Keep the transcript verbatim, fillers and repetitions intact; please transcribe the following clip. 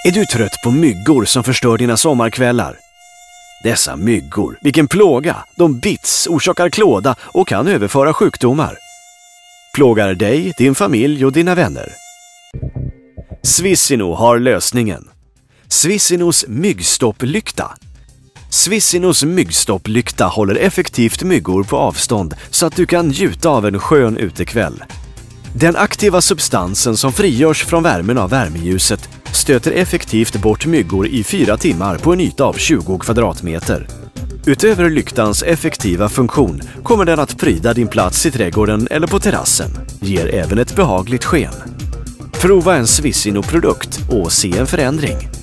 Är du trött på myggor som förstör dina sommarkvällar? Dessa myggor, vilken plåga! De bits, orsakar klåda och kan överföra sjukdomar. Plågar dig, din familj och dina vänner. Swissino har lösningen. Swissinos myggsstopplykta. Swissinos myggsstopplykta håller effektivt myggor på avstånd så att du kan njuta av en skön utekväll. Den aktiva substansen som frigörs från värmen av värmeljuset stöter effektivt bort myggor i fyra timmar på en yta av tjugo kvadratmeter. Utöver lyktans effektiva funktion kommer den att pryda din plats i trädgården eller på terrassen. Ger även ett behagligt sken. Prova en Swissino-produkt och se en förändring.